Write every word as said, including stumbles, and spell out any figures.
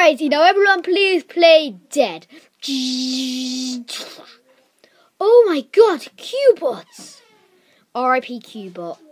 crazy. Now everyone please play dead. Oh my god, Q-bots. R I P Q-bot.